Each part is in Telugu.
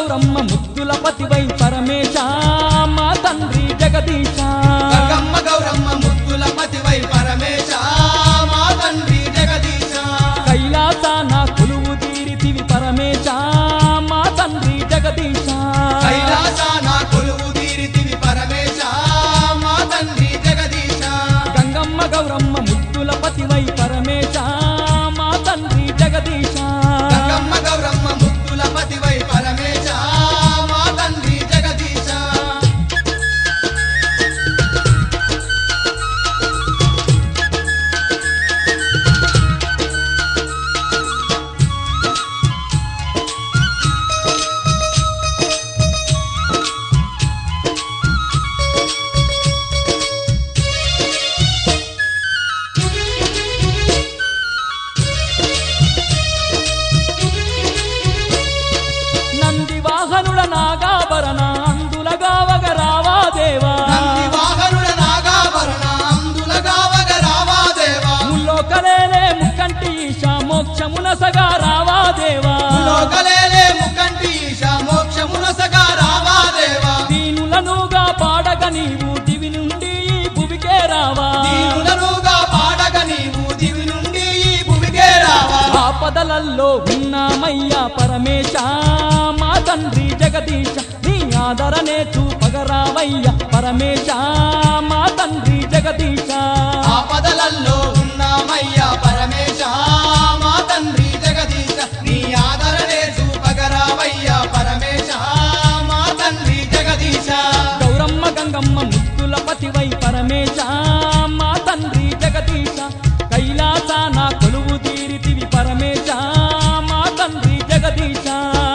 గౌరమ్మ ముద్దుల పతివై పరమేశ మా తండ్రి జగదీశ గంగమ్మ గౌరమ్మ ముద్దుల పతివై పరమేశ మా తండ్రి జగదీశ కైలాసాన కొలువు తీరితివి పరమేశ మా తండ్రి జగదీశ కైలాసాన కొలువు తీరితివి పరమేశ మా తండ్రి జగదీశ గంగమ్మ గౌరమ్మ ముద్దుల పతివై పరమేశ మా తండ్రి జగదీశ గంగమ్మ గౌరమ్మ ముద్దుల పతివై పరమేశ మా తండ్రి జగదీశ నంది వాహనుల నాగాభరణ అందులగావగ రావా దేవా నంది వాహనుల నాగాభరణ అందులగావగ రావా దేవా ముల్లోకలేలే ముక్కంటి ఈశ మోక్షమున సగా రావా దేవా లోకలేలే ముకంటి ఈశ మోక్షమున సగా రావా దేవా దీనులనుగా పాడగ నీవు దివి నుండి ఈ భువికే రావా దీనులనుగా పాడగ నీవు దివి నుండి ఈ భూమికే రావా ఆపదలల్లో ఉన్నామయ్యా పరమేశ మా తండ్రి జగదీశ నీ ఆదరణే చూపగరావయ్యా పరమేశ మా తండ్రి జగదీశ ఆపదలల్లో ఉన్నామయ్యా పరమేశ మా తండ్రి జగదీశ నీ ఆదరణే చూపగరావయ్యా పరమేశ మా తండ్రి జగదీశ గౌరమ్మ గంగమ్మ ముద్దుల పతివై పరమేశ మా తండ్రి జగదీశ కైలాసాన కొలువు తీరితివి పరమేశ మా తండ్రి జగదీశ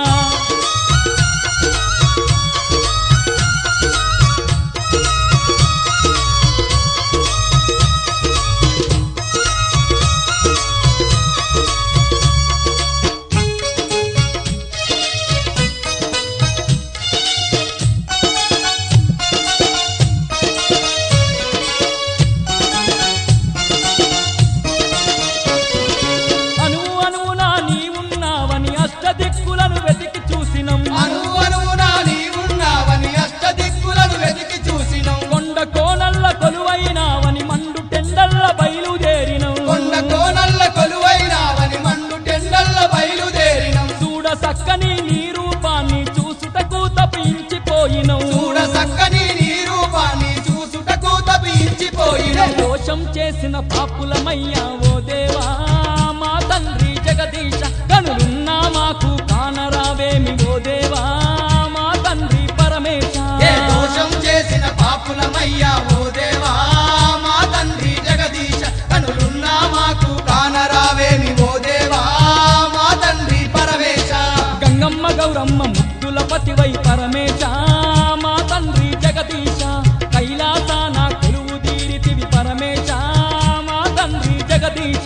అణువు అణువునా నీవున్నావని అష్టదిక్కులను వెతికి చూసినం అనువునా నీవున్నావని అష్టదిక్కులను వెతికి చూసినం కొండ కోనల్ల కొలువైనావని మండు టెండల్ల బయలుదేరినం కొండ కోనల్ల కొలువైనావని మండు టెండల్ల బయలుదేరినం చూడ సక్కని నీ రూపాన్ని చూసుటకు తపించిపోయినం చూడ సక్కని నీ రూపాన్ని చూసుటకు తపించిపోయినం దోషం చేసిన పాపులమయ్యా ఓ దేవా మా తండ్రి జగదీశ కనులున్నా మాకు కానరావేమి ఓ దేవా మా తండ్రి పరమేశ ఏ దోషం చేసిన పాపులమయ్యా ఓ దేవా మా తండ్రి జగదీశ కనులున్నా మాకు కానరావేమి ఓ దేవా మా తండ్రి పరమేశ గంగమ్మ గౌరమ్మ ముద్దుల పతివై పరమేశ మా తండ్రి జగదీశ కైలాసాన కొలువు తీరితివి పరమేశ మా తండ్రి జగదీశ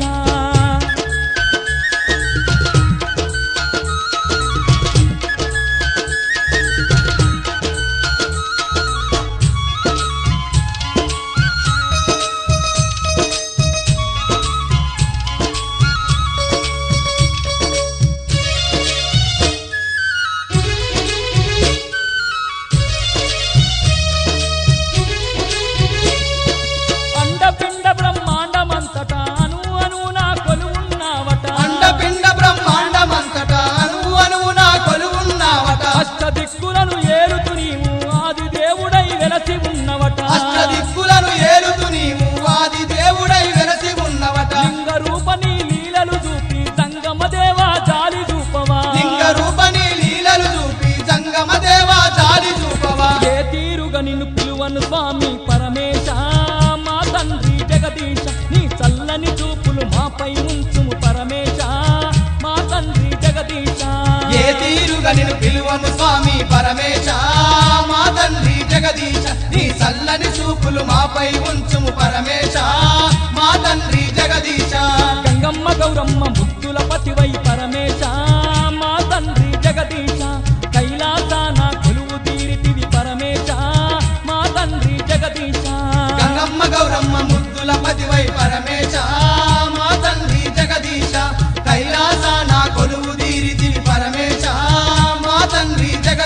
అండపిండ బ్రహ్మాండమంతటా అను నా కొలువున్నావట అండపిండ బ్రహ్మాండమంతటా అనువునా కొలువున్నావట అష్టదిక్కులను ఏలుతు నీవు ఆది దేవుడై వెలసి ఉన్నవట అష్టదిక్కులను ఏలుతు నీవు ఆది దేవుడై వెలసి ఉన్నవట లింగ రూపని లీలలు చూపి సంగమ దేవా జాలి చూపవా లింగ రూపని లీలలు చూపి జంగమ దేవా జాలి చూపవా ఏ తీరుగా నిన్ను పిలువను స్వామి పరమేశ మా తండ్రి జగదీశ నీ చల్లని చూపులు మాపై ఉంచుము పరమేశ మా తండ్రి జగదీశ ఏ తీరుగా నిన్ను పిలువను స్వామి పరమేశ మా తండ్రి జగదీశ నీ చల్లని చూపులు మాపై ఉంచుము పరమేశ మా తండ్రి జగదీశ గంగమ్మ గౌరమ్మ ముద్దుల పతివై పరమేశ మా తండ్రి జగదీశ కైలాసాన కొలువు తీరితివి పరమేశ మా తండ్రి జగదీశ గంగమ్మ గౌరమ్మ ముద్దుల పతివై పరమేశ మా తండ్రి జగదీశ కైలాసాన కొలువు తీరితివి పరమేశ మా తండ్రి జగదీశ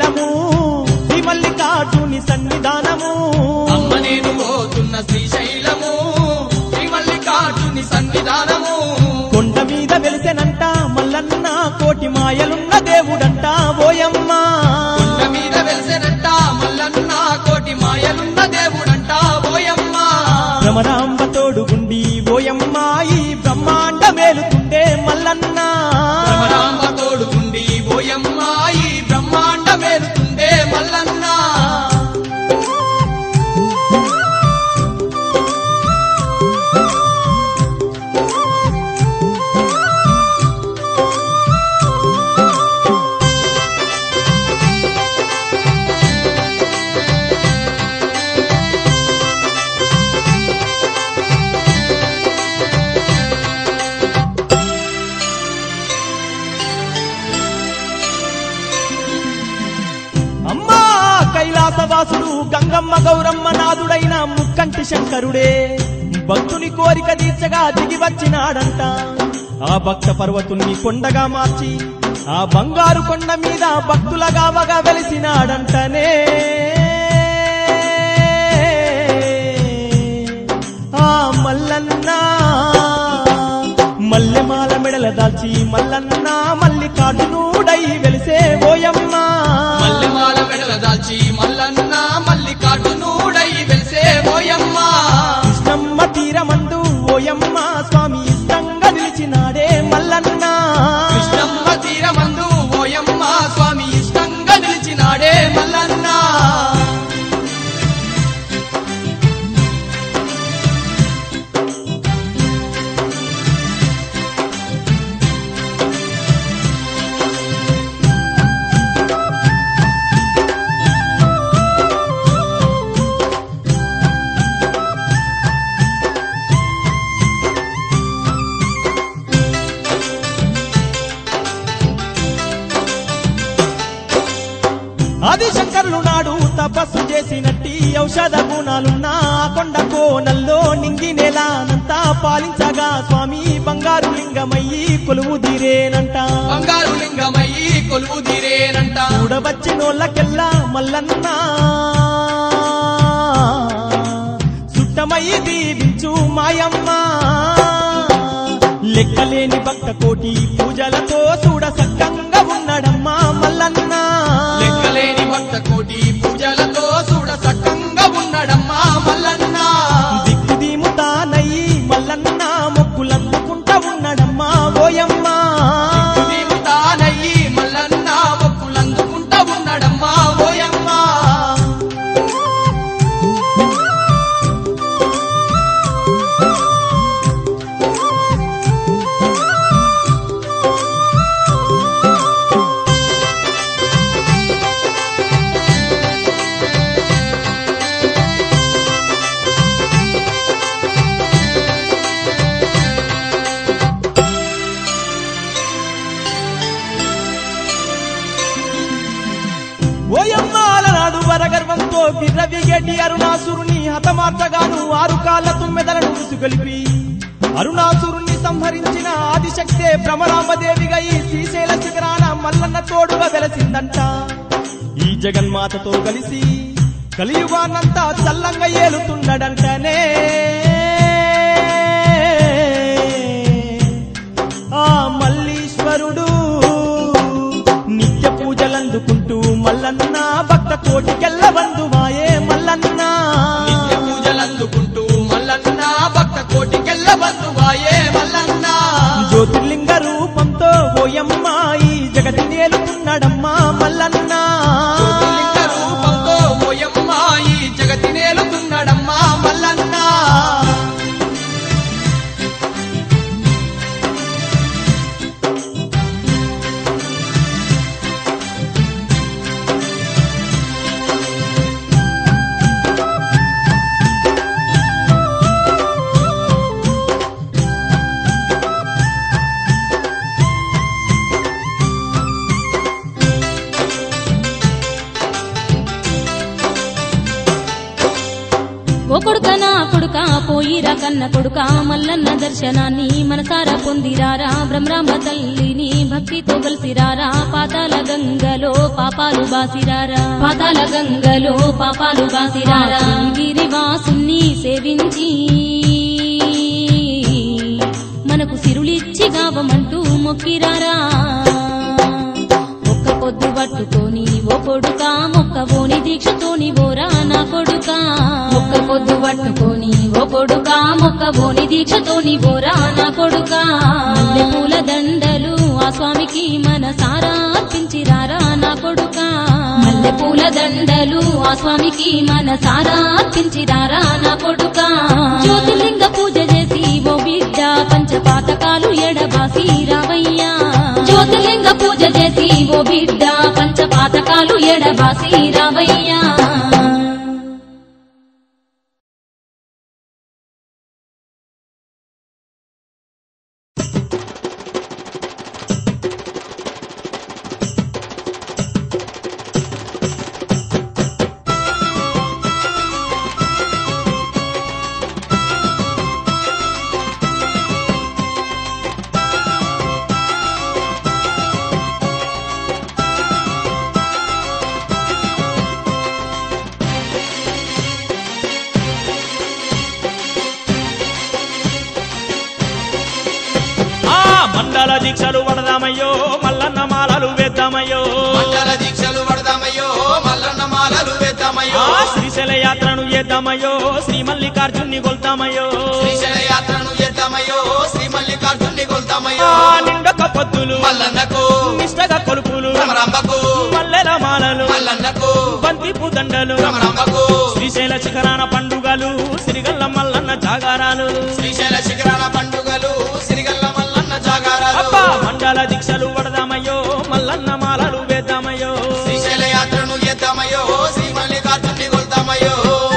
శ్రీశైలము శ్రీ మల్లికార్జుని సన్నిధానము అమ్మ నేను పోతున్న శ్రీశైలము శ్రీ మల్లికార్జుని సన్నిధానము కొండ మీద వెలిసెనంట మల్లన్న కోటి మాయలున్న దేవుడంట ఓయమ్మ కొండ మీద వెలిసెనంట మల్లన్న కోటి మాయలున్న దేవుడంట ఓయమ్మ భ్రమరాంబ తోడుగుండి ఓయమ్మ ఈ బ్రహ్మాండ మేలుతుండే మల్లన్న భ్రమరాంబ తోడుగుండి ఓయమ్మ ఈ బ్రహ్మాండ మేలుతుండే మల్లన్న అమ్మా కైలాసవాసుడు గంగమ్మ గౌరమ్మ నాదుడైన ముక్కంటి శంకరుడే భక్తుని కోరిక తీర్చగా దిగి వచ్చినాడంట ఆ భక్త పర్వతుణ్ణి కొండగా మార్చి ఆ బంగారు కొండ మీద భక్తులగా వగా వెలిసినాడంటనే ఆ మల్లన్న మల్లెమాల మెడల దాల్చి మల్లన్న మల్లికార్జునుడై వెలిసే ఓయమ్మ మల్లెమాల మెడల దాల్చి మల్లన్న మల్లికార్జునుడై వెలిసే ఓయమ్మ కృష్ణమ్మ తీరమందు ఓయమ్మ స్వామి ఇష్టంగా నిలిచినాడే మల్లన్న కృష్ణమ్మ తీరమందు ఓయమ్మ స్వామి ఇష్టంగా నిలిచినాడే మల్లన్న ఆదిశంకరులు నాడు తపస్సు చేసినట్టి ఔషధ గుణాలున్న కొండ కోనల్లో నింగి నేలానంతా పాలించగా స్వామి బంగారు లింగమయ్యి కొలువు తీరేనంట బంగారు లింగమయ్యి కొలువు తీరేనంట చూడవచ్చినోళ్ళకెల్లా మల్లన్న సుట్టమయ్యి దీవించు మాయమ్మ లెక్కలేని భక్త కోటి పూజలతో చూడ సక్కంగా ఉన్నాడమ్మా మల్లన్న లెక్కలేని భక్త కోటి పూజలతో చూడ సక్కంగా ఉన్నాడమ్మా మల్లన్న దిక్కుదీముతానయ్యి మల్లన్న మొక్కులందుకుంటా ఉన్నాడమ్మా ఓయమ్మ తానయ్యి మల్లన్న మొక్కులందుకుంటా ఉన్నాడమ్మా ఓయమ్మ ఓయమ్మాల నాడు వరగర్వంతో బిర్రవిగేటి అరుణాసురుని హతమార్చగాను 6 కాళ్ళ తుమ్మెదలను ముసుగొలిపి అరుణాసురుణ్ణి సంహరించిన ఆదిశక్తే భ్రమరాంబదేవిగా ఈ శ్రీశైల శిఖరాన మల్లన్న తోడుగా వెలసిందంట ఈ జగన్మాతతో కలిసి కలియుగానంతా చల్లంగా ఏలుతున్నాడంటనే ఆ మల్లీశ్వరుడు నిత్య పూజలందుకుంటూ మల్లన్న భక్త కోటికెల్ల బంధువాయే మల్లన్న నిత్య పూజలందుకుంటూ మల్లన్న భక్త కోటికెల్ల బంధువాయే మల్లన్న జ్యోతిర్లింగ రూపంతో ఓయమ్మ ఈ జగతి నేలుతున్నాడమ్మా మల్లన్న జ్యోతిర్లింగ రూపంతో ఓయమ్మ ఈ జగతి నేలుతున్నాడమ్మా మల్లన్న కన్న కొడుక మల్లన్న దర్శనాన్ని మనసారా పొందిరారా బ్రహ్మరాంబ తల్లిని భక్తితో కలిసిరారా పాతాల గంగలో పాపాలు బాసిరారా పాతాల గంగలో పాపాలు బాసిరారా గిరివాసుని సేవించి మనకు సిరులిచ్చి గావమంటూ మొక్కిరారా ఒక్క పొద్దు పట్టుకొని ఓ కొడుక మొక్కవోని దీక్షతోని ఓరా నా కొడుక ఒక్క పొద్దు పట్టుకొని ఓ కొడుక మొక్కవోని దీక్షతోని ఓరా నా కొడుక పూల దండలు ఆ స్వామికి మనసారా అర్పించిరారా నా కొడుక మల్లె పూల దండలు ఆ స్వామికి మనసారా అర్పించిరారా నా కొడుక జ్యోతిర్లింగ పూజ చేసి ఓ బిడ్డ పంచపాతకాలు ఎడబాసి రావయ్యా జ్యోతిర్లింగ పూజ చేసి ఓ బిడ్డ పంచపాతకాలు ఎడబాసి రావయ్యా మండల దీక్షలు వడదామయ్యో మల్లన్న మాలలు వేద్దామయ్యో మండల దీక్షలు వడదామయ్యో మల్లన్న మాలలు వేద్దామయ్యో శ్రీశైల యాత్రను చేద్దామయ్యో శ్రీ మల్లికార్జున్ని కొల్తామయ్యో శ్రీశైల యాత్రను చేద్దామయ్యో శ్రీ మల్లికార్జున్ని కొల్తామయ్యో నిండొక పొద్దులు మల్లన్నకు నిష్టగా కొలుపులు భ్రమరాంబకు మల్లెల మాలలు మల్లన్నకు బంతిపు దండలు భ్రమరాంబకు శ్రీశైల శిఖరాన పండుగలు సిరిగల్ల మల్లన్న జాగారాలు శ్రీశైల శిఖరాల పండుగలు సిరిగల్ల మల్లన్న జాగారాలు అబ్బా మండల దీక్షలు వడదామయ్యో మల్లన్న మాలలు వేద్దామయ్యో శ్రీశైల యాత్రను చేద్దామయ్యో శ్రీ మల్లికార్జున్ని కొల్తామయ్యో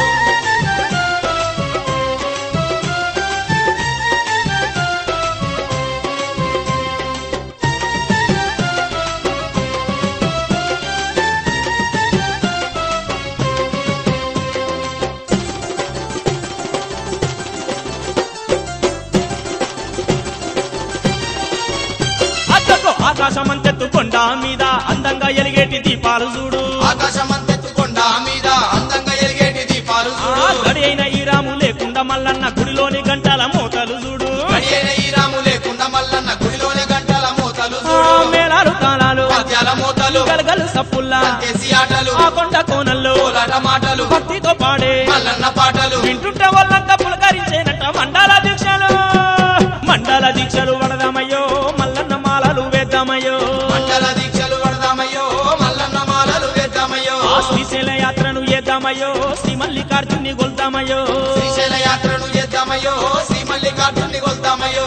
ఆకాశమంతెత్తు కొండ మీద అందంగా ఎలిగేటి దీపాలు చూడు ఆకాశమంతెత్తు కొండ మీద అందంగా ఎలిగేటి దీపాలు చూడు గడి అయిన ఈ రాము లేకుండా మల్లన్న గుడిలోని గంటల మోతలు చూడు గడియైన ఈ రాము లేకుండా మల్లన్న గుడిలోని గంటల మోతలు చూడు మేళాలు తాళాలు పద్యాల మోతలు గలగలు సప్పుల్లా దేశీ ఆటలు ఆ కొండ కోనల్లో కోలాట మాటలు భక్తితో పాడే మల్లన్న పాటలు వింటుంటే వాళ్ళంతా పులకరించేనట మండల దీక్షలు మండల దీక్షలు వడదామయ్యో మల్లన్న మాలలు వేద్దామయ్యో మండల దీక్షలు వడదామయ్యో మల్లన్న మాలలు వేద్దామయ్యో శ్రీశైల యాత్రను చేద్దామయ్యో శ్రీ మల్లికార్జున్ని కొల్తామయ్యో శ్రీశైల యాత్రను చేద్దామయ్యో శ్రీ మల్లికార్జున్ని కొల్తామయ్యో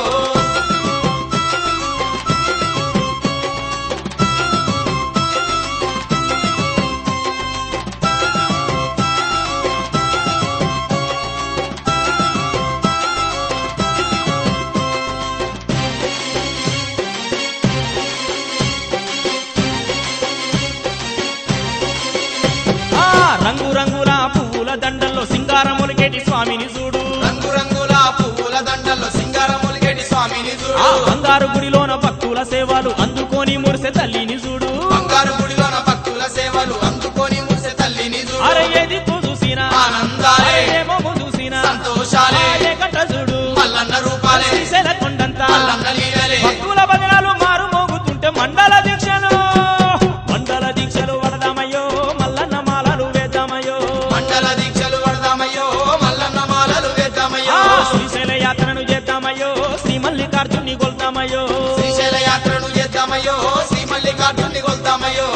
రంగు రంగుల పువ్వుల దండల్లో సింగారములికేటి స్వామిని చూడు రంగు రంగుల పువ్వుల దండల్లో సింగారములిగేటి స్వామిని చూడు బంగారు గుడిలోన భక్తుల సేవలు అందుకొని మురిసె తల్లిని చూడు బంగారు గుడిలోన భక్తుల సేవలు అందుకొని మురిసె తల్లిని చూడు అరే ఏది చూసినా ఆనందాలే ఏమో చూసినా సంతోషాలే కట్ట చూడు మల్లన్న రూపాలే శ్రీశైల కొండంతా మల్లన్న లీలలే భక్తుల భజనలు మారు మోగుతుంటే మండల దీక్షలు వడదామయ్యో మల్లన్న మాలలు వేద్దామయ్యో మండల దీక్షలు వడదామయ్యో మల్లన్న మాలలు వేద్దామయ్యో శ్రీశైల యాత్రను చేద్దామయ్యో శ్రీ మల్లికార్జున్ని కొల్తామయ్యో శ్రీశైల యాత్రను చేద్దామయ్యో శ్రీ మల్లికార్జున్ని కొల్తామయ్యో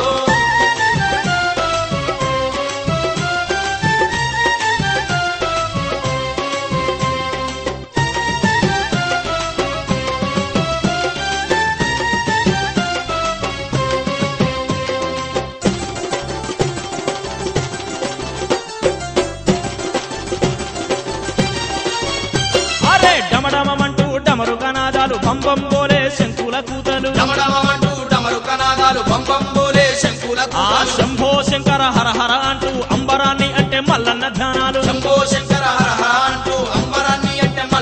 డమడమంటూ డమరు కనాదాలు పంపం బోలే శంకుల కూతలు డమడమంటూ డమరు కనాదాలు పంపం బోలే శంకుల కూతలు శంభో శంకర హర హర అంటూ అంబరాన్ని అంటే మల్లన్న ధ్యానాలు శంభో శంకర హర హర అంటూ అంబరాన్ని అంటే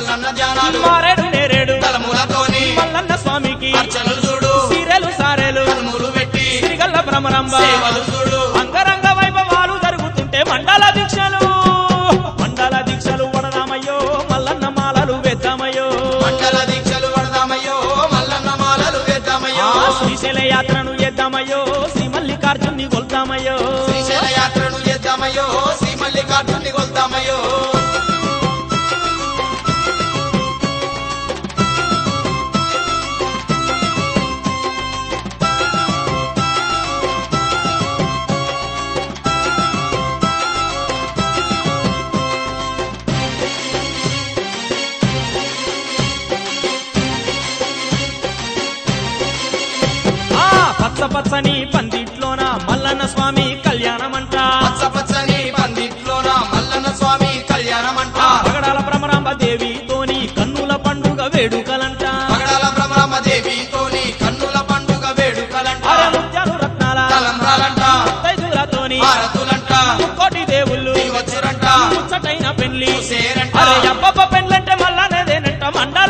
భ్రమరంబ సేవలు చూడు అంగరంగ వైభవాలు జరుగుతుంటే మండల దీక్షలు వడదామయ్యో మల్లన్న మాలలు వేద్దామయ్యో మండల దీక్షలు వడదామయ్యో మల్లన్న మాలలు వేద్దామయ్యో శ్రీశైల యాత్రను చేద్దామయ్యో శ్రీ మల్లికార్జున్ని కొల్తామయ్యో శ్రీశైల యాత్రను చేద్దామయ్యో శ్రీ మల్లికార్జున్ని కొల్తామయ్యో పచ్చని పందిట్లోన మల్లన్న స్వామి కళ్యాణమంట పచ్చని పందిట్లోన మల్లన్న స్వామి కళ్యాణమంట పగడాల భ్రమరాంబ దేవితోని కన్నుల పండుగ వేడుకలంట పగడాల భ్రమరాంబ దేవితోని కన్నుల పండుగ వేడుకలంట ముత్యాలు రత్నాల తలంబ్రాలంట తైదులతోని హారతులంట కోటి దేవుళ్ళు వచ్చురంట ముచ్చటైన పెళ్లి సేరంట అబ్బబ్బ పెళ్ళంటే మల్లనేదేనంట మండల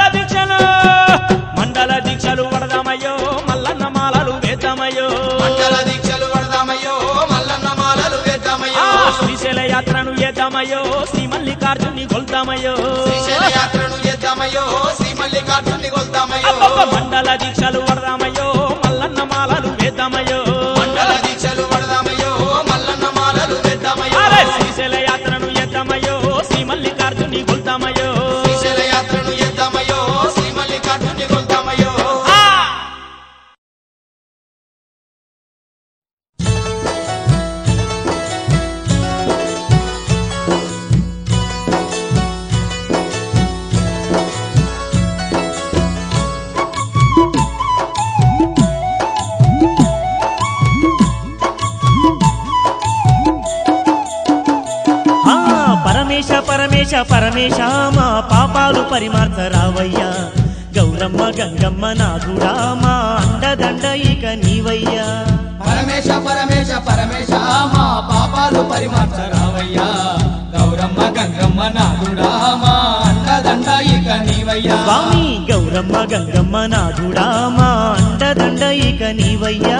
దీక్షలు వడదామయ్యో మల్లన్న మాలలు వేద్దామయ్యో మండల దీక్షలు వడదామయ్యో మల్లన్న మాలలు వేద్దామయ్యో శ్రీశైల యాత్రను చేద్దామయ్యో శ్రీ మల్లికార్జున్ని కొల్తామయ్యో శ్రీశైల యాత్రను చేద్దామయ్యో శ్రీ మల్లికార్జున్ని కొల్తామయ్యో మండల దీక్షలు వడదామయ్యో మల్లన్న మాలలు వేద్దామయ్యో మండల దీక్షలు వడదామయ్యో మల్లన్న మాలలు వేద్దామయ్యో శ్రీశైల యాత్రను చేద్దామయ్యో శ్రీ మల్లికార్జున్ని కొల్తామయ్యో శ్రీశైల యాత్రను చేద్దామయ్యో శ్రీ మల్లికార్జున్ని కొల్తామయ్యో పరమేశ మా పాపాలు పరిమార్చరావయ్యా గౌరమ్మ గంగమ్మ నాథుడా మా అండదండ ఇక నీవయ్యా పరమేశ మా పాపాలు పరిమార్చరావయ్యా గౌరమ్మ గంగమ్మ నాథుడా మా అండదండ ఇక నీవయ్యా స్వామి గౌరమ్మ గంగమ్మ నాథుడా మా అండదండ ఇక నీవయ్యా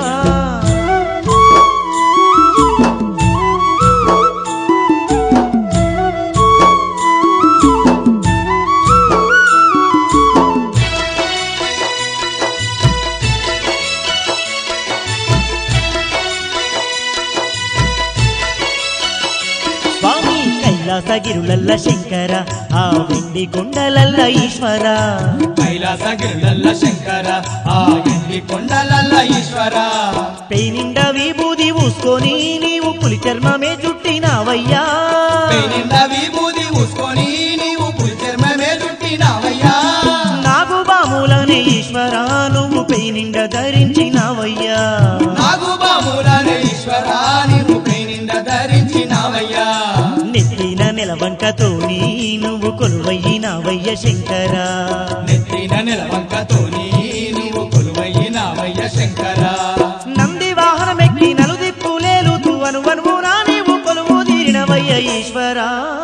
కైలాసగిరులల్ల శంకర ఆ వెండి కొండలల్ల ఈశ్వర కైలాసగిరులల్ల శంకర ఆ వెండి కొండలల్ల ఈశ్వర పెయినిండ విభూది ఊసుకొని నీవు పులి చర్మమే జుట్టినావయ్యా పెయినిండ విభూది ఊసుకొని నీవు పులి చర్మమే జుట్టినావయ్యా నాగు బాములనే ఈశ్వర నువ్వు పెయినిండ ధరించినావయ్యా నాగు బాములనే ఈశ్వర నీవు పెయినిండ ధరించినావయ్యా నెత్తిన నెలవంకతోని నువ్వు కొలువయ్యినావయ్య శంకర నెత్తిన నెలవంకతోని నువ్వు కొలువయ్యినావయ్య శంకర నంది వాహనమెక్కి నలుదిప్పులేలుతూ అనువనువునా నీవు కొలువు తీరినవయ్య ఈశ్వర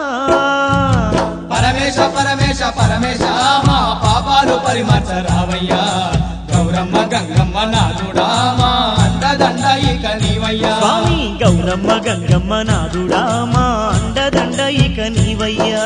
పరమేశ మా పాపాలు పరిమార్చరావయ్యా గౌరమ్మ గంగమ్మ నాథుడా మా అండదండ ఇక నీవయ్యా స్వామి గౌరమ్మ గంగమ్మ నాథుడా మా అండదండ ఇక నీవయ్యా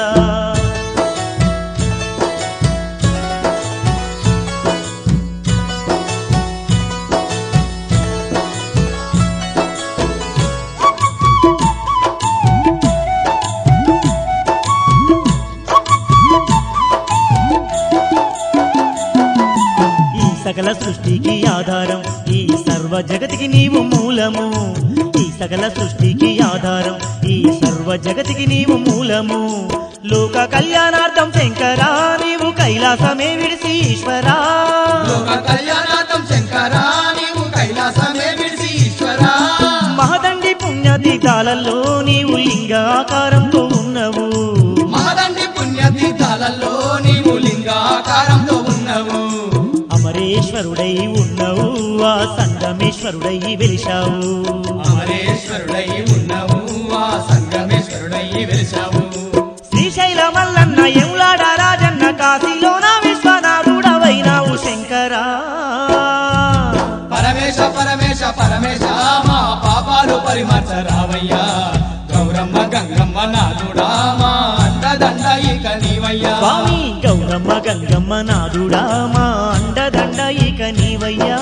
సకల సృష్టికి ఆధారం ఈ సర్వ జగతికి నీవు మూలము ఈ సకల సృష్టికి ఆధారం ఈ సర్వ జగతికి నీవు మూలము లోక కళ్యాణార్థం శంకరా నీవు కైలాసమే విడిసి ఈశ్వరా లోక కళ్యాణార్థం శంకరా నీవు కైలాసమే విడిసి ఈశ్వరా మహదండి పుణ్యతీర్థాలలో నీవు లింగాకారంతో ఉన్నవు మహదండి పుణ్యతీర్థాలలో నీవు లింగాకారంతో ఉన్నవు అమరేశ్వరుడై ఉన్నవు ఆ సంగమేశ్వరుడై వెలిశావు అమరేశ్వరుడై ఉన్నవు ఆ సంగమేశ్వరుడై వెలిశావు శ్రీశైల మల్లన్న ఎములాడ రాజన్న కాశీలోన విశ్వనాథుడవైనావు శంకరా పరమేశ మా పరిమర్శ రావయ్యా గౌరమ్మ గంగమ్మ నాదుడా మా అండదండ ఇక నీవయ్యా స్వామి గౌరమ్మ గంగమ్మ నాదుడా మా అండదండ ఇక నీవయ్యా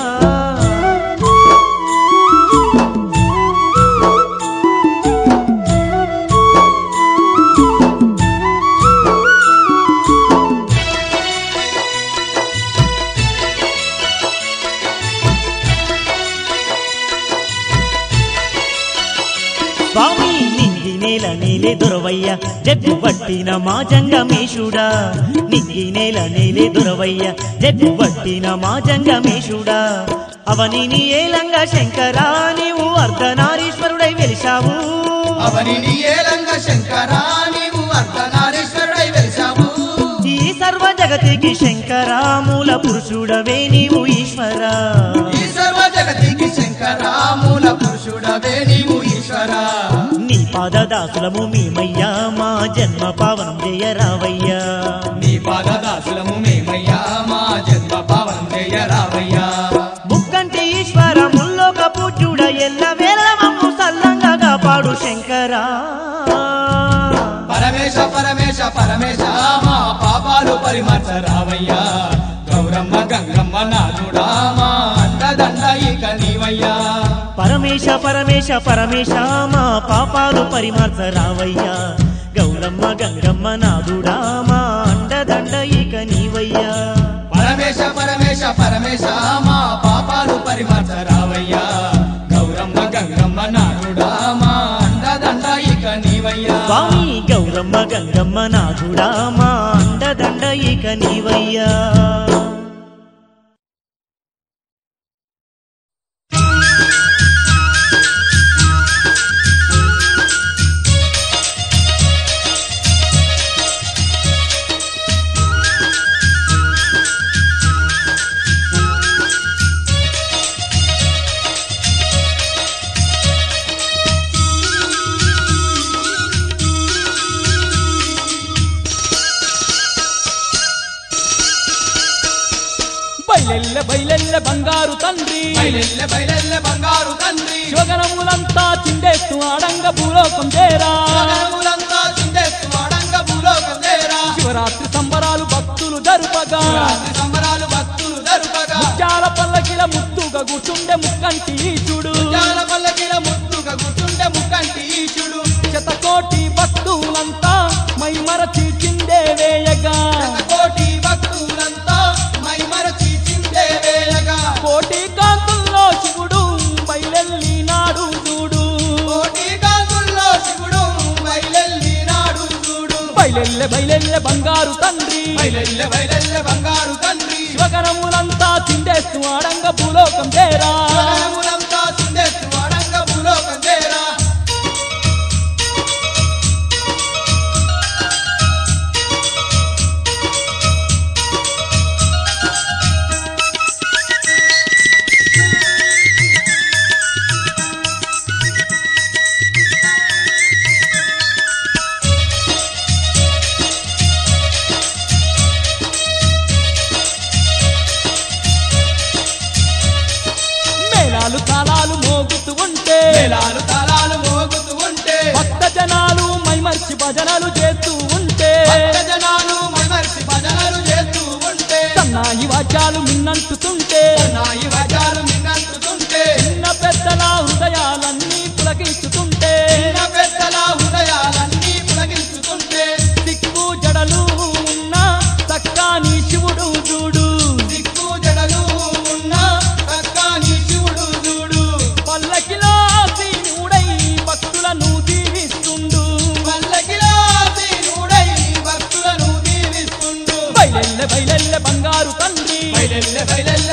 స్వామి నింగి నేల నేలే దొరవయ్య జగ్గు పట్టిన మా జంగమేశుడా నింగి నేల నేలే దొరవయ్య జగ్గు పట్టిన మా జంగమేశుడా అవనిని ఏలంగా శంకరా నీవు అర్ధనారీశ్వరుడై వెలిశావు అవనిని ఏలంగా శంకరా నీవు అర్ధనారీశ్వరుడై వెలిశావు ఈ సర్వ జగతికి శంకరా మూల పురుషుడవే నీవు ఈశ్వరా ఈ సర్వ జగతికి శంకరా మూల పురుషుడవే నీవు ఈశ్వరా నీ పాదదాసులము మేమయ్యా మా జన్మ పావనం జయరావయ్యా నీ పాదదాసులము మేమయ్యా మా జన్మ పావనం జయరావయ్యా ముక్కంటి ఈశ్వర ముల్లోక పూజ్యుడ ఎల్ల వేళ మమ్ము సల్లంగా కాపాడు శంకరా పరమేశ పరమేశ పరమేశ మా పాపాలు పరిమర్శ రావయ్యా గౌరమ్మ గంగమ్మ నాదుడా మా అండదండ ఇక నీవయ్యా పరమేశ పరమేశ పరమేశ మా పాపాలు పరిమర్శ రావయ్యా గౌరమ్మ గంగమ్మ నాదుడా మా అండదండ ఇక నీవయ్యా పరమేశ పరమేశ పరమేశ మా పాపాలు పరిమర్శ రావయ్యా గౌరమ్మ గంగమ్మ నాదుడా మా అండదండ ఇక నీవయ్యా స్వామి గౌరమ్మ గంగమ్మ నాదుడా మా అండదండ ఇక నీవయ్యా బయలెల్లె బయలెల్లె బంగారు తండ్రి బయలెల్లె బయలెల్లె బంగారు తండ్రి శోగనములంతా చిండేస్తూ ఆడంగ భూలోకం చేరా జగములంతా చిందేస్తు ఆడంగ భూలోకం చేరా శివరాత్రి సంబరాలు భక్తులు జరుపగా రాత్రి సంబరాలు భక్తులు జరుపగా ముత్యాల పల్లకిల ముద్దుగా కూర్చుండే ముక్కంటి ఈశుడు జాల పల్లకిల ముద్దుగా కూర్చుంటే ముక్కంటి ఈశుడు శతకోటి భక్తులంతా మైమరచి చిందే వేయగా కోటి భక్తులంతా మైమరచి చిందే వేయగా కోటి కాంతుల్లో శివుడు బయలెల్లి నాడు చూడు కోటి కాంతుల్లో శివుడు బయలెల్లినాడు చూడు బయలెల్లె బయలెల్లె బంగారు తండ్రి బయలెల్లె బయలెల్లె బంగారు తండ్రి శివగణములంతా చిండేస్తూ ఆడంగ భూలోకం చేరా జగములంతా చిందేస్తు ఆడంగ భూలోకం చేరా మేళాలు తాళాలు మోగుతూ ఉంటే మేళాలు తాళాలు మోగుతూ ఉంటే భక్త జనాలు మైమర్చి భజనలు చేస్తూ ఉంటే భక్త జనాలు మైమర్చి భజనలు చేస్తూ ఉంటే సన్నాయి వాద్యాలు మిన్నంటుతుంటే నాయి వజాలు మిన్నంటుతుంటే చిన్న పెద్దల హృదయాలన్నీ పులకించుతుంటే చిన్న పెద్దల హృదయాలన్నీ పులకించుతుంటే దిక్కు జడలు ఉన్న చక్కాని శివుడు చూడు దిక్కు జడలు ఉన్న చక్కని శివుడు చూడు పల్లకిలో సీనుడై భక్తులను దీవిస్తుండు పల్లకిలో దీనుడై భక్తులను దీవిస్తుండు బయలెల్లె బయలెల్లె బంగారు తండ్రి బయలెల్లె బయలెల్లె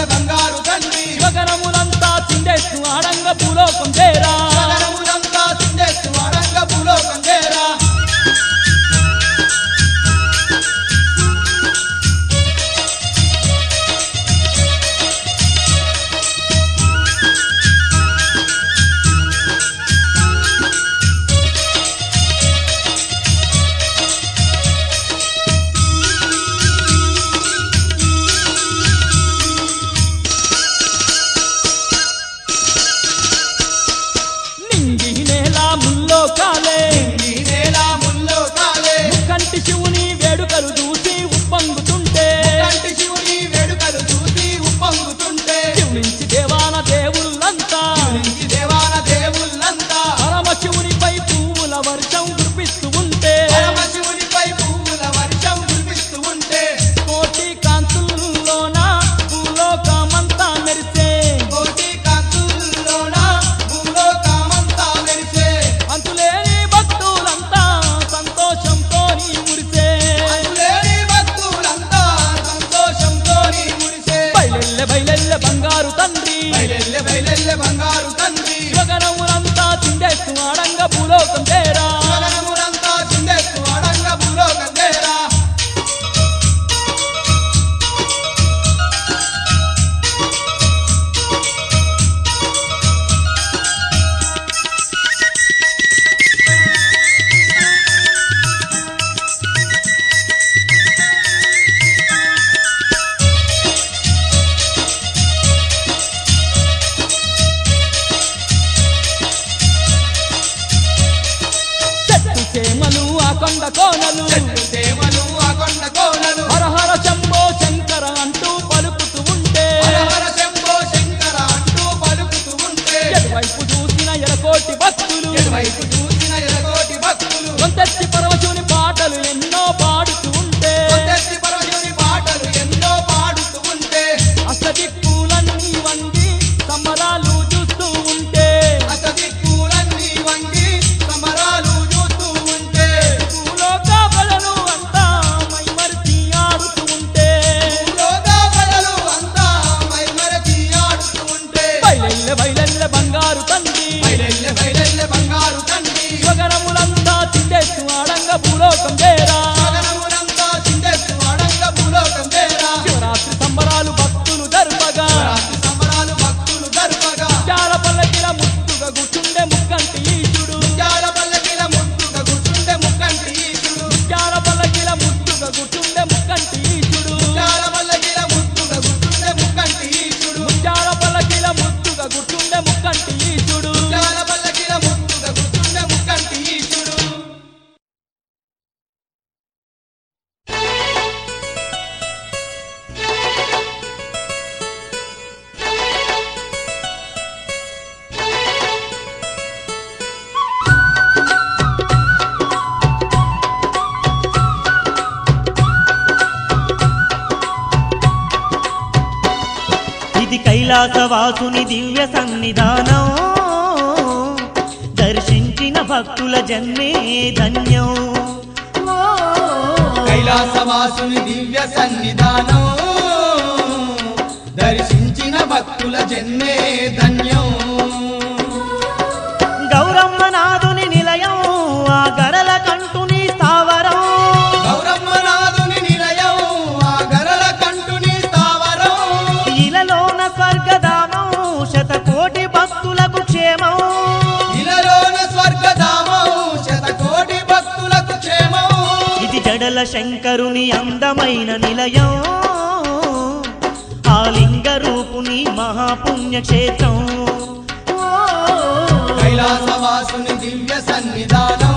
ముల్లోకాలే నింగి నేల ముల్లోకాలే కంటి శివుని వేడుకలు చూసి ఉప్పొంగుతుంటే కంటి శివుని వేడుకలు చూసి ఉప్పొంగుతుంటే శివునించి దేవాన దేవుళ్ళంతా నుంచి దేవాన దేవుళ్ళంతా పరమశివునిపై పువ్వుల వర్షం కురిపిస్తూ ఉంటే పరమశివునిపై పువ్వుల వర్షం కురిపిస్తూ ఉంటే కోటి కాంతుల్లోన భూలోకమంతా మెరిసే కోటి కాంతుల్లోన భూలోకమంతా మెరిసే అంతులేని భక్తులంతా సంతోషంతో మురిసే అంతులేని భక్తులంతా సంతోషంతో మురిసే బయలెల్లె బయలెల్లె బంగారు తండ్రి బయలెల్లె బయలెల్లె బంగారు తండ్రి యుగనములంతా చిందేస్తూ ఆడంగ భూలోకం చేరా జగనమునంతా చిందేస్తూ అడంగ భూలోకం చేరా చెట్టు చేమలు ఆ కొండ కోనలు చెట్టు సేమలు ఆ కొండ కోనలు హరహర శంభో శంకర అంటూ పలుకుతూ ఉంటే హరహర శంభో శంకర అంటూ పలుకుతూ ఉంటే ఎటువైపు చూసిన ఎరకోటి భక్తులు ఎటువైపు చూసిన ఎరగోటి భక్తులు కొంతెత్తి పరమశివుని పాటలు ఎన్నో పాడుతూ ఉంటే కొత్తెత్తి పరమశివుని పాటలు ఎన్నో పాడుతూ ఉంటే అష్టదిక్కులన్నీ వంగి సంబరాలు చూస్తూ ఉంటే అసదిక్కులన్నీ వంగి సమరాలు చూస్తూ ఉంటే భూలోక బలలు అంతా మైమరిచి ఆడుతూ ఉంటే భూలోక బలలు అంతా మైమరచి ఆడుతూ ఉంటే బయలెల్లె బయలెల్లె బంగారు తండ్రి బయలెల్లె బయలెల్లె బంగారు తండ్రి యుగనములంతా చిందేస్తూ ఆడంగ భూలోకం చేరా జగనమునంతా చిందేస్తూ అడంగ భూలోకం చేరా శివరాత్రి సంబరాలు భక్తులు జరుపగా రాత్రి సంబరాలు భక్తులు జరుపగా చాలా పల్లకిల ముత్తుగా కూర్చుండే ముక్కంటి ఈశుడు జాల పల్లకిల ముద్దుగా కూర్చుంటే ముక్కంటి ఈశుడు చాలా పల్లకిల ముత్తుగా కూర్చుండే ముక్కంటి ఈశుడు జాల పల్లకిల ముద్దుగా కూర్చుంటే ముక్కంటి ఈశుడు చాలా పల్లకిల ముత్తుగా కూర్చుండే ముక్కంటి ఈశుడు జాల పల్లకిల ముద్దుగా కూర్చుంటే ముక్కంటి ఈశుడు ఇది కైలాసవాసుని దివ్య సన్నిధానం దర్శించిన భక్తుల జన్మే ధన్యం కైలాసవాసుని దివ్య సన్నిధానం దర్శించిన భక్తుల జన్మే ధన్యం గౌరమ్మనాథుని నిలయం ఆ గరల కంటుని స్థావరం గౌరమ్మనాథుని నిలయం ఆ గరల కంటుని స్థావరం ఇలలోన స్వర్గధామం శతకోటి భక్తులకు క్షేమం ఇలలోన స్వర్గధామం శతకోటి భక్తులకు క్షేమం ఇది జడల శంకరుని అందమైన నిలయం ఆ లింగ రూపుని మహాపుణ్యక్షేత్రం కైలాసవాసుని దివ్య సన్నిధానం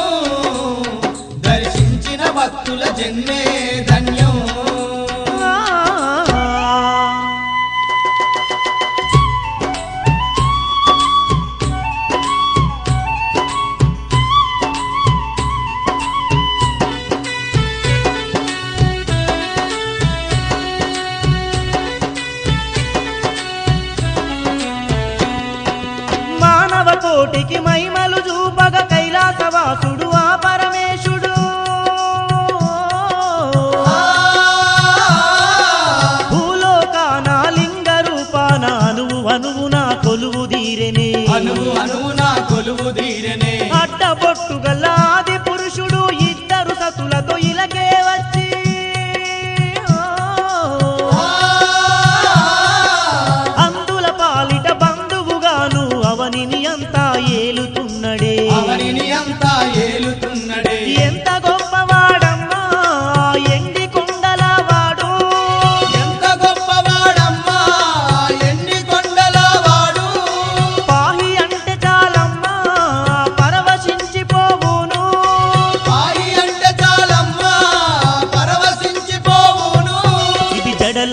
దర్శించిన భక్తుల జన్మే ధన్యం మానవ కోటికి మహిమలు చూపగ కైలాసవాసుడు ఆ పరమేశుడు భూలోకాన లింగ రూపాన అనువు అనువున కొలువు తీరెనే అనువు అనువున కొలువు తీరనే అడ్డబొట్టు గల ఆది పురుషుడు ఇద్దరు సతులతో ఇలకే వచ్చి అందుల పాలిట బంధువుగాను అవనిని అంతా ఏలుతున్నడే అవనిని అంతా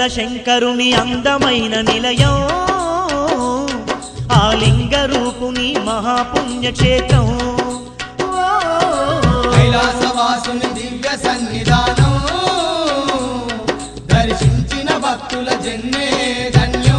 శంకరుని అందమైన నిలయం ఆ లింగ రూపుని మహాపుణ్యక్షేత్రం కైలాసవాసుని దివ్య సన్నిధానం దర్శించిన భక్తుల జన్మే ధన్యం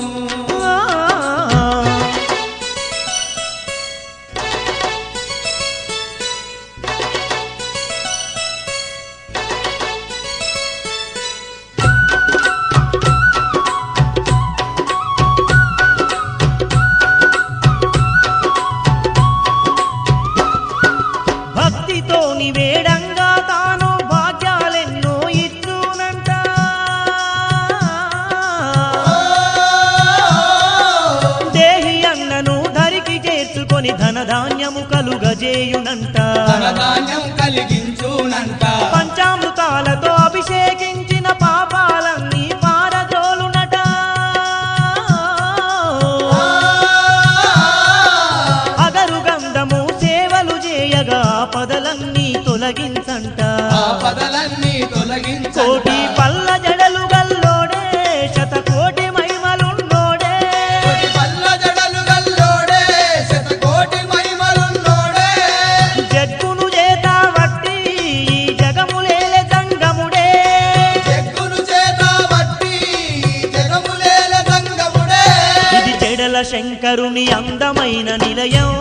భక్తితోని వేడంగా తాను భాగ్యాలెన్నో ఇచ్చునంట దేహి అన్నను ధరికి చేర్చుకొని ధనధాన్యము కలుగజేయునంట ధనధాన్యం కలిగించునంట పంచామృతాలతో అభిషేకించిన పాపాలన్నీ పారదోలునట అగరు గంధము సేవలు చేయగా ఆపదలన్నీ తొలగించంట ఆపదలన్నీ తొలగించ కోటి పల్ల జడలు గల్లోడే శతకోటి మహిమలున్నోడే కోటి పల్ల జడలు గల్లోడే శతకోటి మహిమలున్నోడే జగ్గును చేత వట్టి ఈ జగములేలే జంగముడే జగ్గును చేత బట్టి జగములేల గంగముడే ఇది జడల శంకరుని అందమైన నిలయం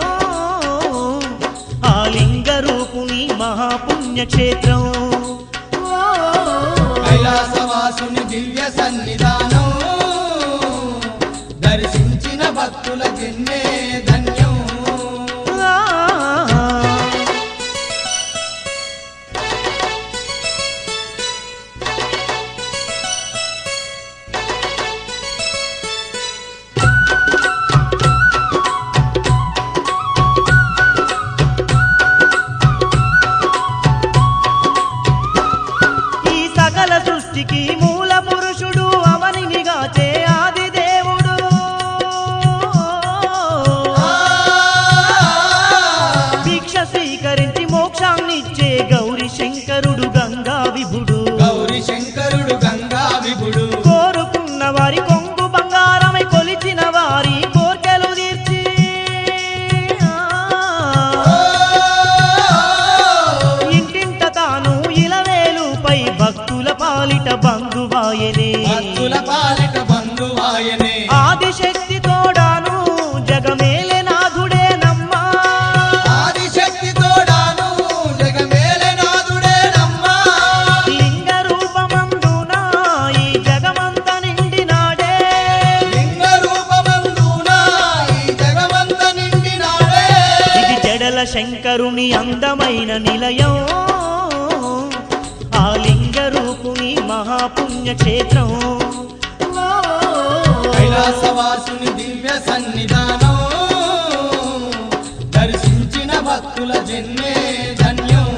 ఆ లింగ రూపుని మహాపుణ్యక్షేత్రం కైలాసవాసుని దివ్య సన్నిధానం దర్శించిన భక్తుల జన్మే ధన్యం ఈ సకల సృష్టికి మూల పురుషుడు అవనినిగాచే ఆది దేవుడు భిక్ష స్వీకరించి మోక్షాన్నిచ్చే గౌరీ శంకరుడు గంగా విభుడు గౌరీ శంకరుడు గంగా విభుడు కోరుకున్న వారి కొంగు బంగారమై కొలిచిన వారి కోర్కెలు తీర్చి ఇంటింట తాను ఇలవేలుపై భక్తుల పాలిట బంధువాయనే భక్తుల పాలిట బంధువాయనే ఆదిశక్తి తోడాను జగమేలే నాథుడే నమ్మా ఆదిశక్తి తోడాను జగమేలే నాథుడే నమ్మా లింగ రూపమందున ఈ జగమంత నిండినాడే లింగ రూపమందున ఈ జగమంత నిండినాడే ఇది జడల శంకరుని అందమైన నిలయం ఆ లింగ రూపుని మహాపుణ్యక్షేత్రం కైలాసవాసుని దివ్య సన్నిధానం దర్శించిన భక్తుల జన్మే ధన్యం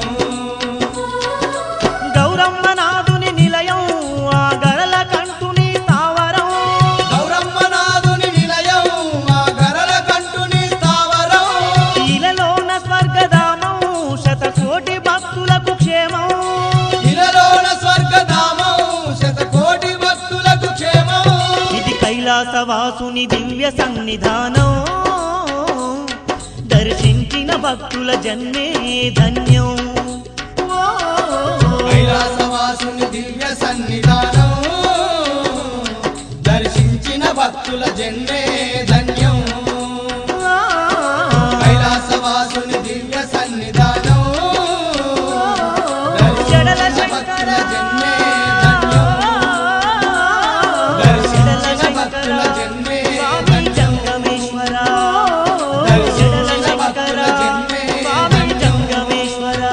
గౌరమ్మ నాథుని నిలయం ఆ గరల కంటుని స్థావరం గౌరమ్మనాథుని నిలయం ఆ గరల కంటుని స్థావరం ఇలలోన స్వర్గధామం శతకోటి భక్తులకు క్షేమం ఇలలోన స్వర్గధామం శతకోటి భక్తులకు క్షేమం ఇది కైలాసవాసుని దివ్య సన్నిధానం దర్శించిన భక్తుల జన్మే ధన్యం కైలాసవాసుని దివ్య సన్నిధానం దర్శించిన భక్తుల జన్మే ధన్యం కైలాసవాసుని దివ్య సన్నిధానం జడల దర్శించిన శంకర భక్తుల జన్మే ధన్యం దర్శించిన భక్తుల జన్మే స్వామి ధన్యం జంగమేశ్వర దర్శించిన జడల శంకర భక్తుల జన్మే స్వామి ధన్యం జంగమేశ్వర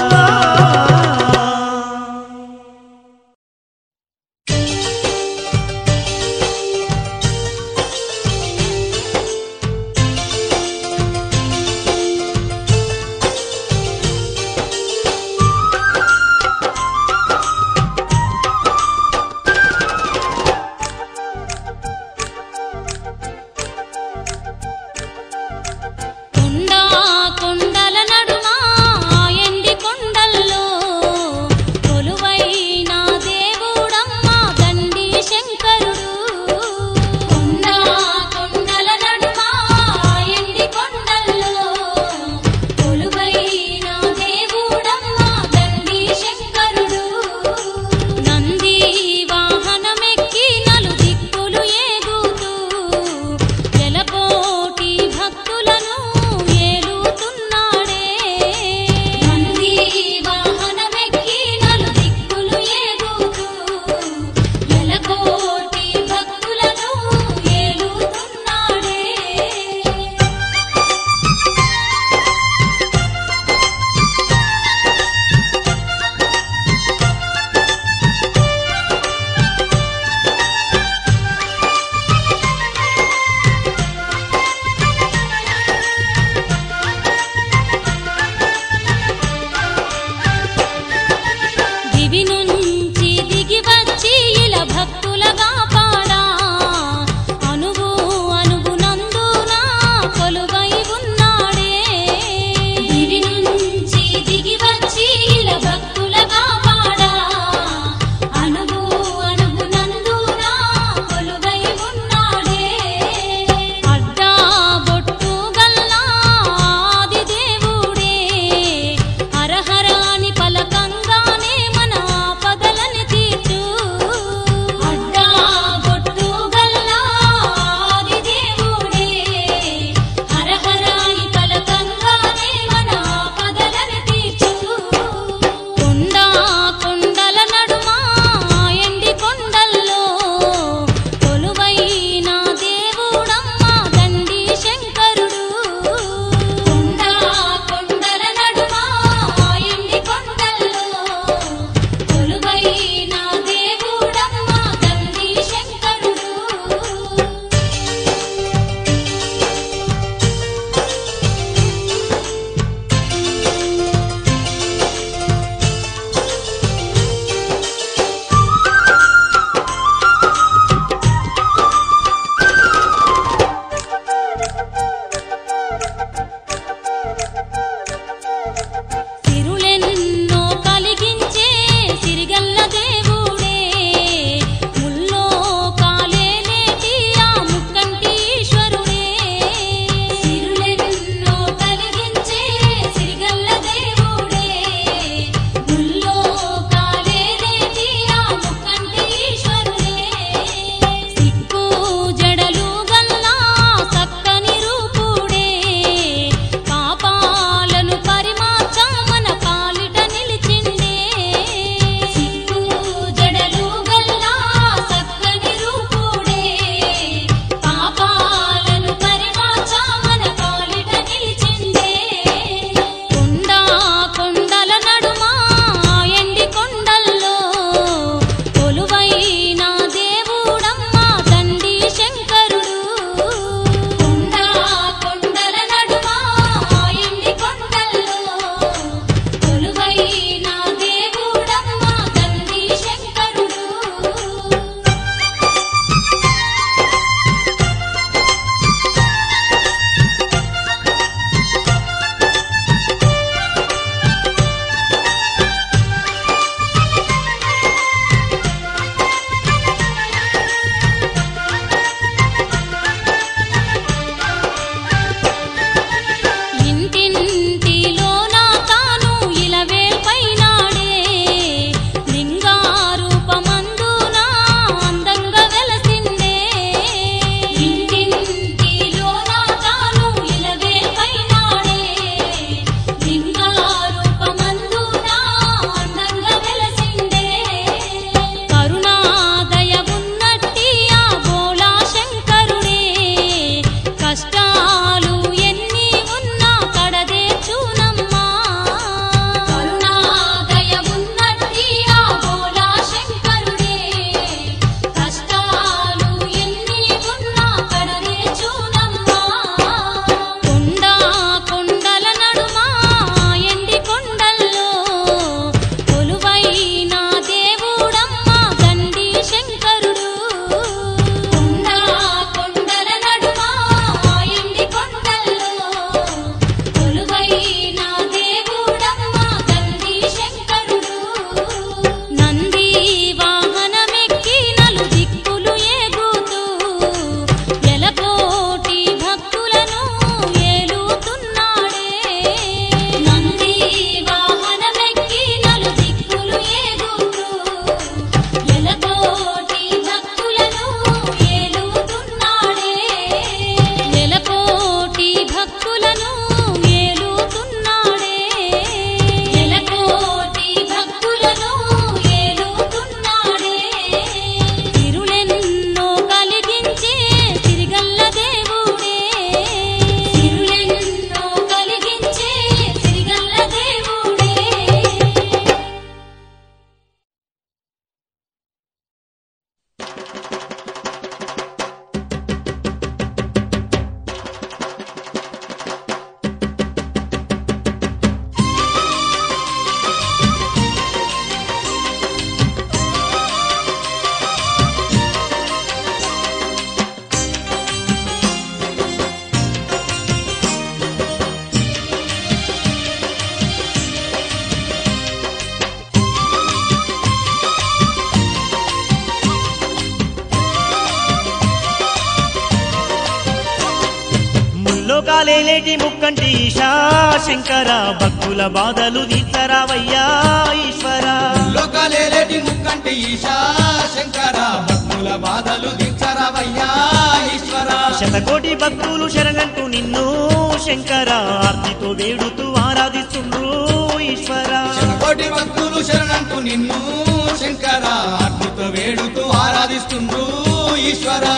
లోకాలేలేటి ముక్కంటి ఈశా శంకర భక్తుల బాధలు తీర్చరావయ్యా ఈశ్వరా లోకాలేలేటి ముక్కంటి ఈశా శంకర భక్తుల బాధలు తీర్చరావయ్యా ఈశ్వరా శతకోటి భక్తులు శరణంటూ నిన్ను శంకర ఆర్తితో వేడుతూ ఆరాధిస్తుండ్రు ఈశ్వరా శతకోటి భక్తులు శరణంటూ నిన్ను శంకర ఆర్తితో వేడుతూ ఆరాధిస్తుండ్రు ఈశ్వరా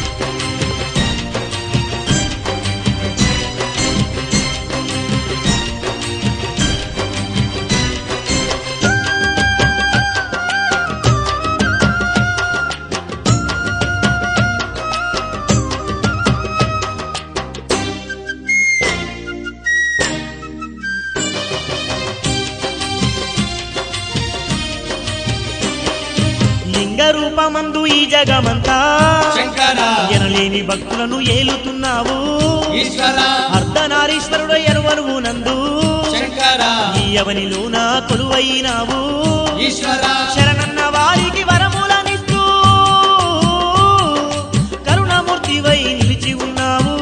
లింగ రూపమందు ఈ జగమంతా శంకర ఎనలేని భక్తులను ఏలుతున్నావు ఈశ్వరా అర్ధనారీశ్వరుడు ఎరువరువు నందు శంకర ఈ అవనిలోన కొలువైనావు ఈశ్వరా శరణన్న వారికి వరములనిస్తూ కరుణమూర్తివై నిలిచి ఉన్నావు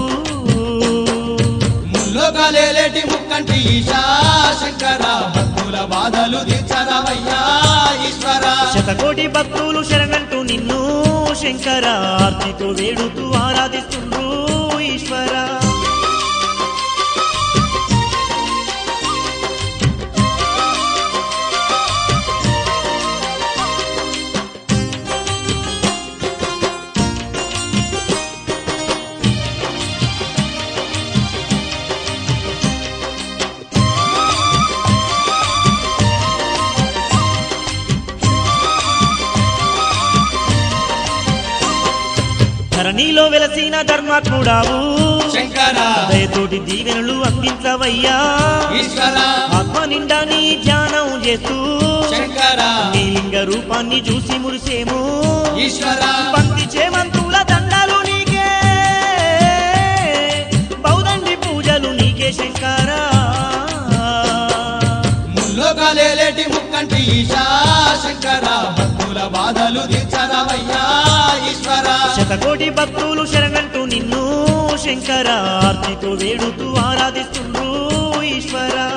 ముల్లోకాలేలేటి ముక్కంటి ఈశా శంకర భక్తుల బాధలు తీర్చరావయ్యా ఈశ్వరా శతకోటి భక్తులు శరణంటూ నిన్ను శంకర ఆర్తితో వేడుతూ ఆరాధిస్తుండ్రు ఈశ్వరా ధరణిలో వెలసిన ధర్మాత్ముడావు శంకర దయతోటి దీవెనలు అందించవయ్యా ఈశ్వరా ఆత్మ నిండా నీ ధ్యానం చేస్తూ శంకర నీ లింగ రూపాన్ని చూసి మురిసేము ఈశ్వరా భక్తి చేమంతుల దండాలు నీకే బౌదండి పూజలు నీకే శంకరా ముల్లోకాలేలేటి ముక్కంటి ఈశా శంకర భక్తుల బాధలు తీర్చరావయ్యా ఈశ్వరా శతకోటి భక్తులు శరణంటూ నిన్ను శంకర ఆర్తితో వేడుతూ ఆరాధిస్తుండ్రు ఈశ్వరా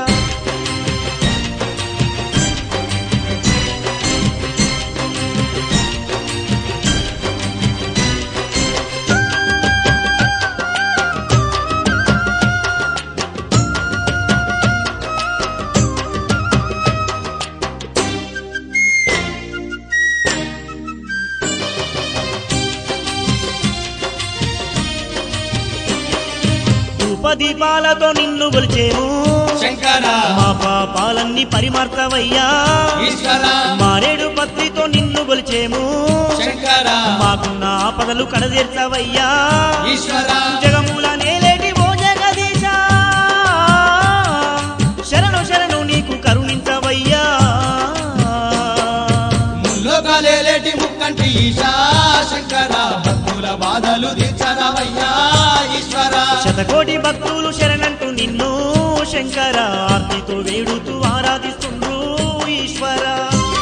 దీపాలతో నిన్ను కొలిచేము శంకర మా పాపాలన్నీ పరిమార్తవయ్యా ఈశ్వరా మారేడు పత్రితో నిన్ను కొలిచేము శంకర మాకున్న ఆపదలు కడదీర్చవయ్యా ఈశ్వరా జగముల నేలేటి ఓ జగదీశ శరణు శరణు నీకు కరుణించవయ్యా ముల్లోకాలేలేటి ముక్కంటి ఈశా శంకర భక్తుల బాధలు తీర్చరావయ్యా ఈశ్వరా శతకోటి భక్తులు శరణంటూ నిన్ను శంకర ఆర్తితో వేడుతూ ఆరాధిస్తుండ్రు ఈశ్వరా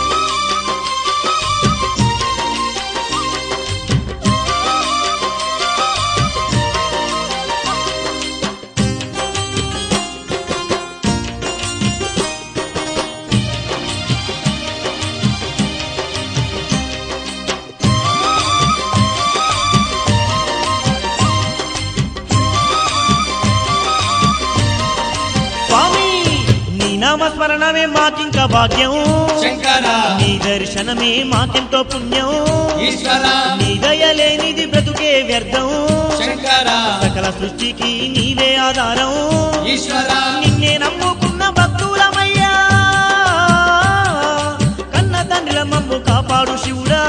నామస్మరణమే మాకింక భాగ్యం శంకర నీ దర్శనమే మాకెంతో పుణ్యం ఈశ్వరా నీ దయలేనిది బ్రతుకే వ్యర్థం శంకర సకల సృష్టికి నీవే ఆధారం ఈశ్వరా నిన్నే నమ్ముకున్న భక్తులమయ్యా కన్న తండ్రిల మమ్ము కాపాడు శివుడా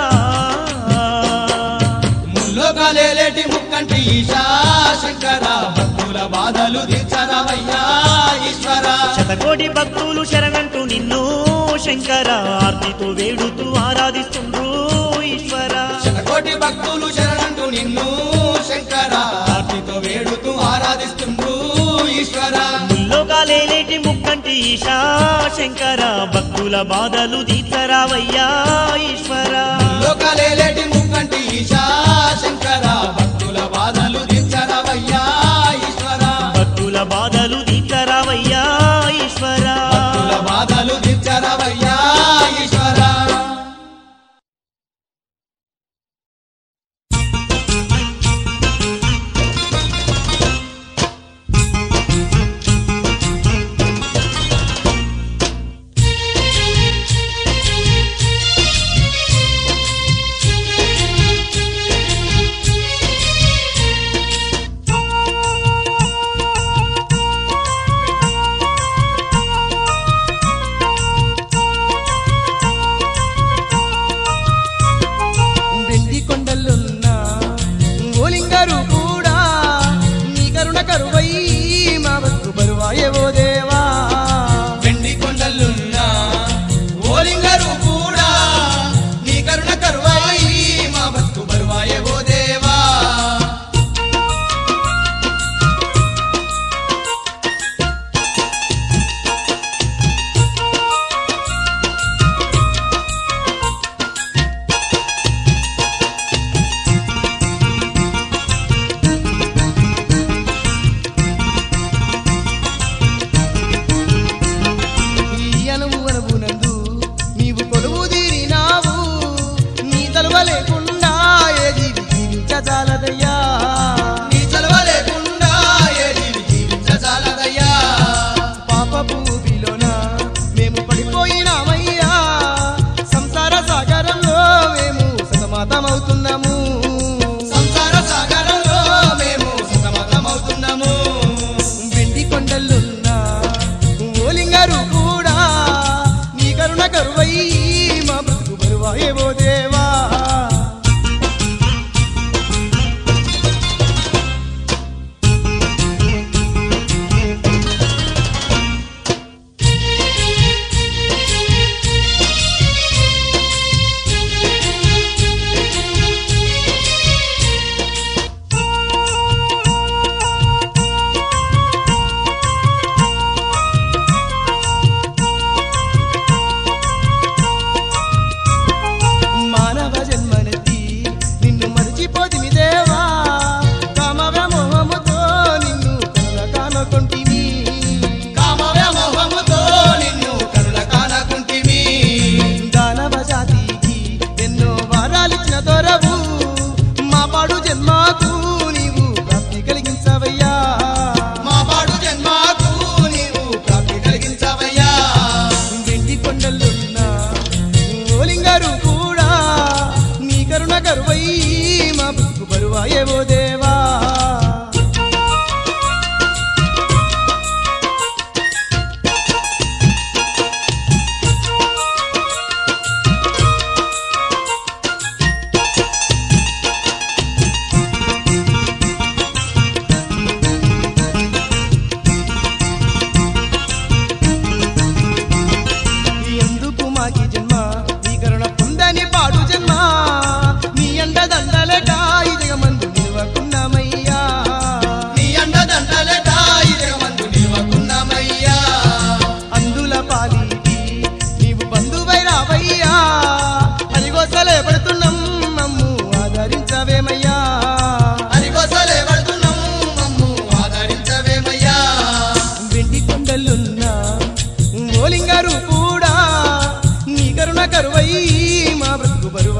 ముల్లోకాలేలేటి ముక్కంటి ఈశా శంకర భక్తుల బాధలు తీర్చరావయ్యా ఈశ్వరా శతకోటి భక్తులు శరణంటూ నిన్ను శంకర ఆర్తితో వేడుతూ ఆరాధిస్తుండ్రు ఈశ్వరా శతకోటి భక్తులు శరణంటూ నిన్ను శంకర ఆర్తితో వేడుతూ ఆరాధిస్తుండ్రు ఈశ్వరా ముల్లోకాలేలేటి ముక్కంటి ఈశా శంకర భక్తుల బాధలు తీర్చరావయ్యా ఈశ్వరా లోకాలేలేటి ముక్కంటి ఈశా శంకర భక్తుల బాధలు తీర్చరావయ్యా ఈశ్వరా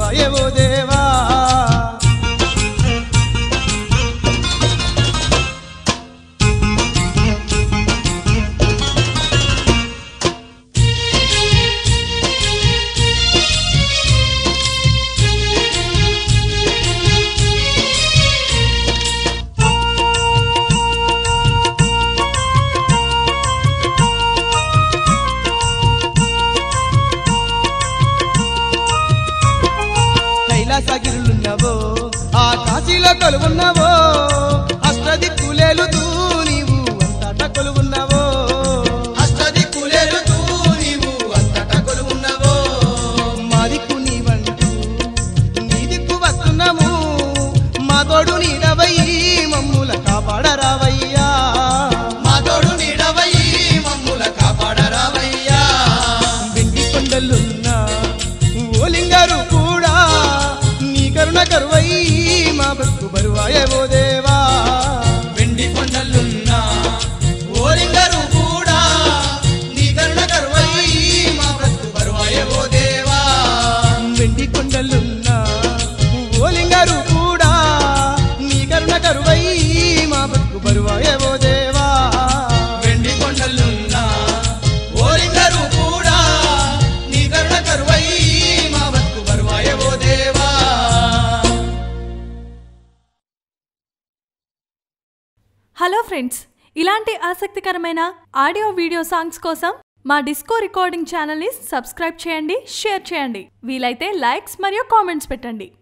బరువాయే ఓ దేవా కైలాసగిరులున్నవో ఆకాశీలో కొలువున్నవో అష్టదిక్కులేలుతూ నీవు అంతటా కొలువున్నవో అష్టదిక్కులేలుతూ నీవు అంతటా కొలువున్నవో మా దిక్కు నీవంటూ నీ దిక్కు వస్తున్నాము మా తోడు నీడవయ్యి మమ్ముల కాపాడరావయ్యా మా తోడు నీడవయ్యి మమ్ముల కాపాడరావయ్యా వెండి కొండలున్నా ఓలింగారు కూడా నీ కరుణ కరువయ్యి మా బతుకు బరువాయే ఓ దేవా వెండి కొండలున్నా ఓలింగారు కూడా నీ కరుణ కరువయ్యి మా బతుకు బరువాయే ఓ దేవా వెండి కొండలున్నా ఓలింగారు కూడా నీ కరుణ కరువయ్యి మా బతుకు బరువాయే ఓ దేవా వెండి కొండలున్నా ఓలింగారు కూడా నీ కరుణ కరువయ్యి మా బతుకు బరువాయే ఓ దేవా హలో ఫ్రెండ్స్, ఇలాంటి ఆసక్తికరమైన ఆడియో వీడియో సాంగ్స్ కోసం మా డిస్కో రికార్డింగ్ ఛానల్ని సబ్స్క్రైబ్ చేయండి, షేర్ చేయండి, వీలైతే లైక్స్ మరియు కామెంట్స్ పెట్టండి.